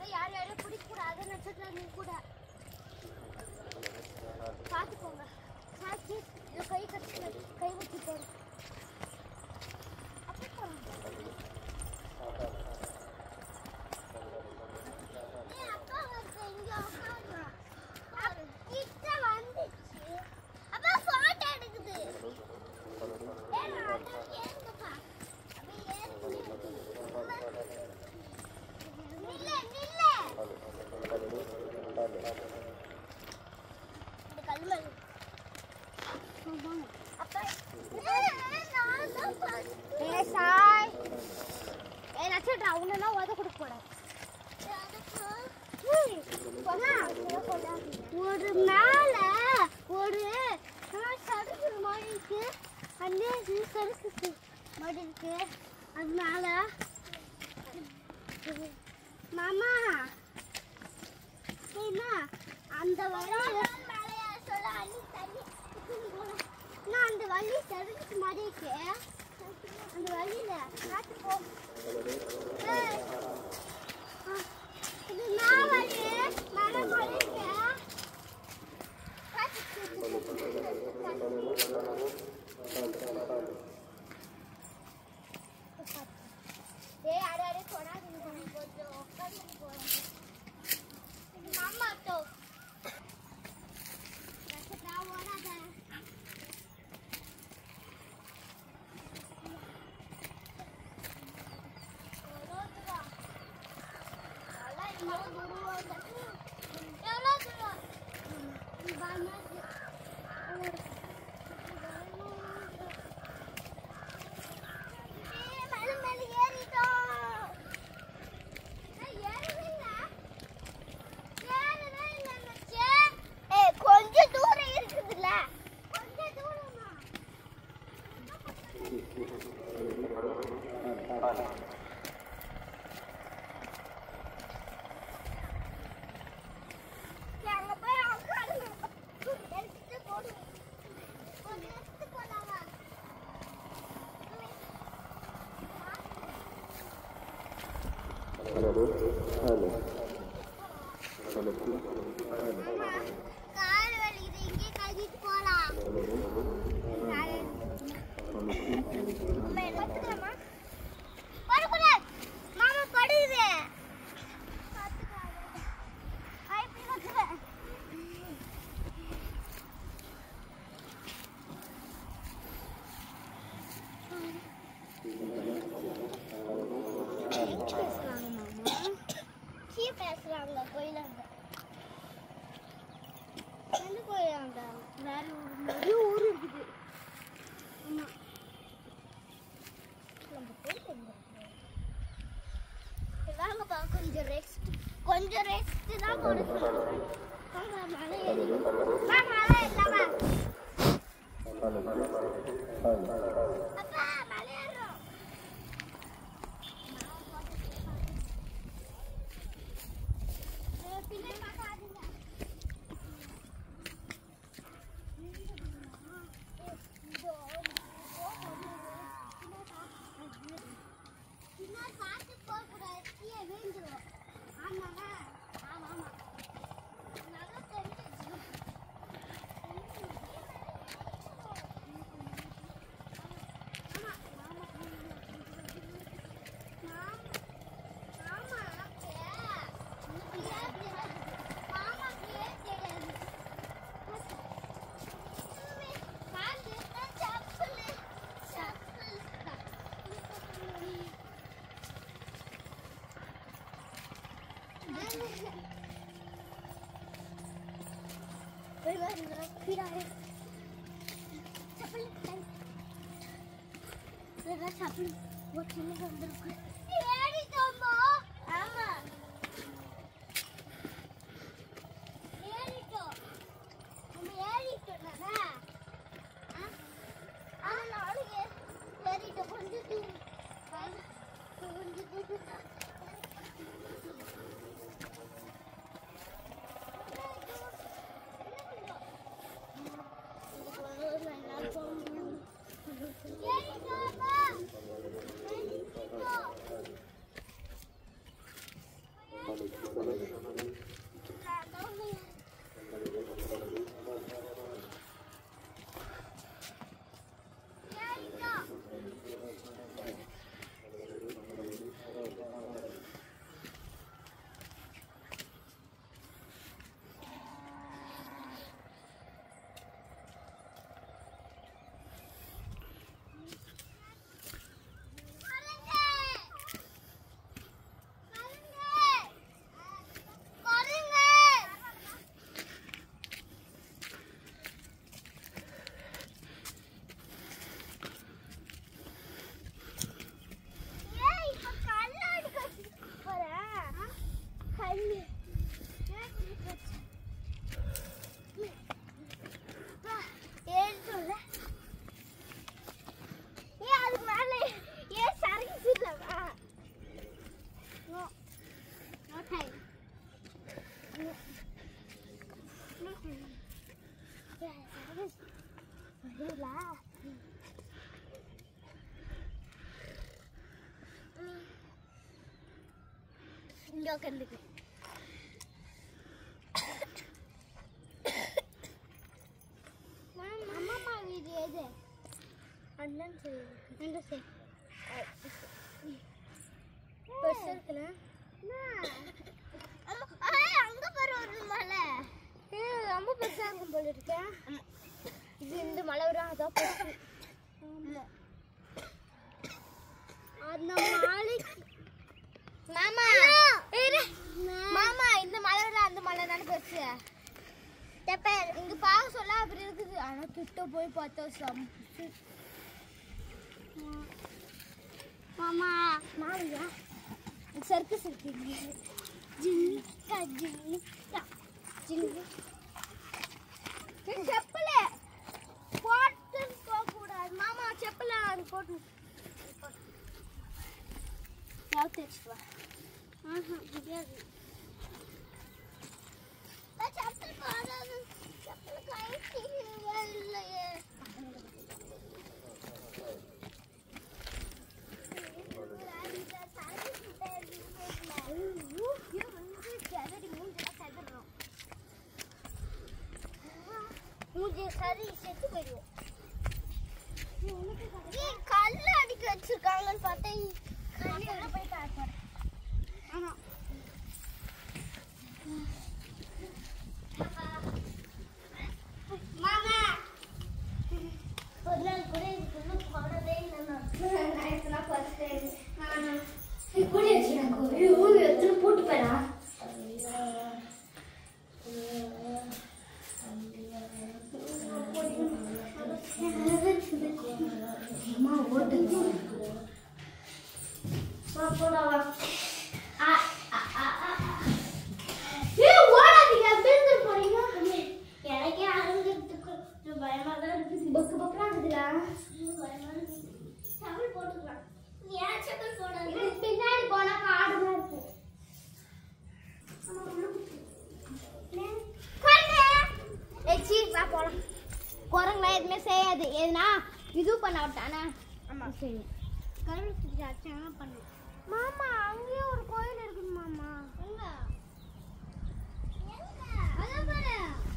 யார் யாரையும் பிடிக்கூடாது நட்சத்திரம் நீ கூட பார்த்துக்கோங்க. சாட்சி கை கட்டி கை வச்சு போடு. ஒரு மேல ஒரு சடுக்கு மாதிரி இருக்கு, சடுக்கு மாதிரி இருக்கு. அதனால மாமா அந்த வழி அந்த வழி சடுக்கு மாதிரி இருக்கு. அந்த வழியில காத்து போ. இது நான் வழி மரம் வழிங்க. யாரே சொன்னாங்க கொஞ்சம் உட்காந்து போறாங்க. இது மாமா தோ நான் ஓடாத கால் வலிக்குது, இங்கே கழிட்டு போலாம். படுக்கூடாது மாமா, படுகுது. பேசுறாங்க கோயிலாங்க. எந்த கோயிலாங்க? வேற ஒரு ஊர் இருக்குது. ஆமா, நம்ம போயிட்டு வாங்கப்பா. கொஞ்சம் ரெஸ்ட் தான் கொடுக்கணும். மழை மழை இல்லாம அப்பா மழை ஏறும். Go! இங்க உட்காந்துக்கு அம்மா வீடு எது அண்ணன் சரி அண்ணன் சரி பெருசா இருக்குல்ல அங்க பாரு ஒரு மலை ரொம்ப பெருசா இருக்கும் போல இருக்கேன் இது இந்த மலை வரும் அதான் பெருசு அந்த மாலைக்கு மாமா மாமா இந்த மலை விட அந்த மலை தானே பெருசு இங்க பார்க்க சொல்ல அப்படி இருக்குது ஆனா கிட்ட போய் பார்த்தா மாமா மாலையா சர்க்கஸ் இருக்குங்க ஜின்கா ஜின்கா ஜின்கா செப்பல போட்டு போக கூடாது மாமா செப்பல அது போட்டு யார் தேய்ச்சிட்டு வா முடியாது செப்பல் போடாது செப்பல் கழட்டி இல்லையே சரி செத்து போயிடுவோம் கல்ல அடிக்க வச்சிருக்காங்கன்னு பார்த்தா கல்ல போய் பார்ப்பேன் ஆமா மாமா ஒரு நாள் கூட இதுக்குள்ள போனதே இல்லை நான் எத்தனை ஃபர்ஸ்ட் கூட வச்சுருக்கேன் எத்தனை போட்டு போறா பின்னாடி போனா காடுதான் இருக்கு குரங்குலாம் எதுவுமே செய்யாது எதுனா இது பண்ண விட்டானா ஆமா சரி கருவேப்பிலை பண்ண மாமா அங்கேயே ஒரு கோயில் இருக்குது மாமா எங்க அதான் பாரு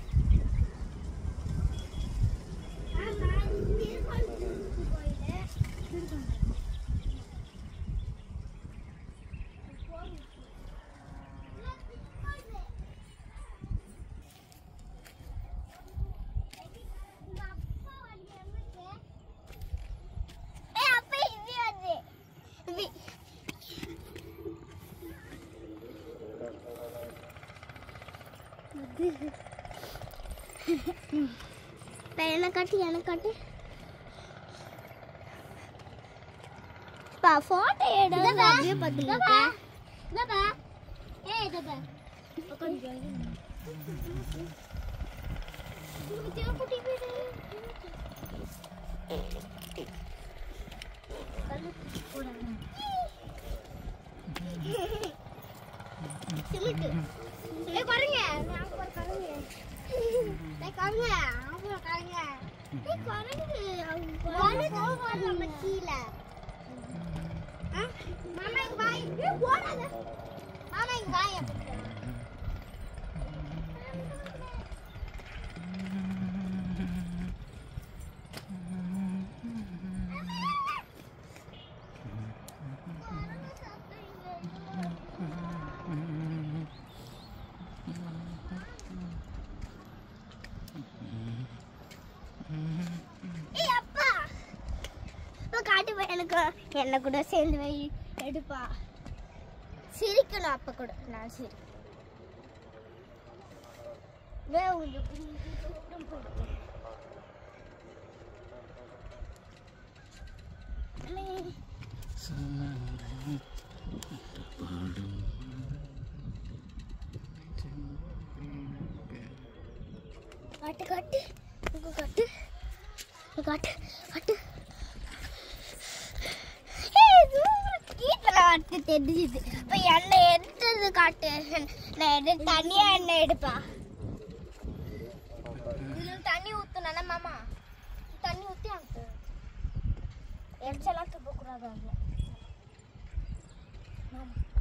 எனக்கு காட்டு பா போட்டோ எடுங்க அப்படியே பாத்துங்க இதப்பா ஏய் இதப்பா உட்கார்ந்து இது குட்டி வீடு சிமிட்டு ஏய் பாருங்க நான் ஒரு கரங்க டேய் கரங்க ஆமா கரங்க டேய் கரங்க நம்ம கீழ மாமா இங்க வா ஏய் போடாத மாமா இங்க வா என்ன கூட சேர்ந்து வை எடுப்பா. சிரிக்கணும் அப்ப கூட நான் சிரி காட்டு காட்டு காட்டு காட்டு காட்டு தெரிஞ்சுது. இப்ப எண்ணெய் எடுத்தது காட்டு. நான் தனியா எண்ணெய் எடுப்பா. இதுல தண்ணி ஊத்துனா மாமா தண்ணி ஊத்தி அனுப்பு. எரிச்சலா துப்ப கூடாது. மாமா